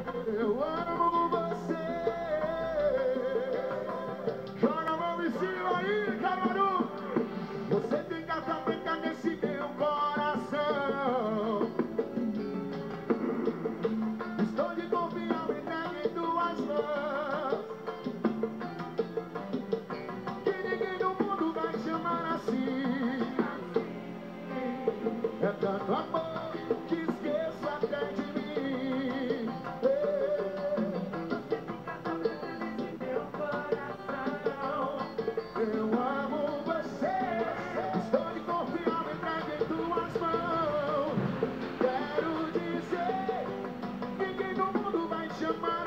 Eu amo você. Joga a mão em cima aí, Caruaru. Você tem casa branca nesse meu coração. Estou de confiança entregue em tuas mãos. Que ninguém no mundo vai chamar assim. É tanto amor que esqueço até de mim. Eu amo você. Estou de confiança entregue em tuas mãos. Quero dizer, ninguém no mundo vai chamar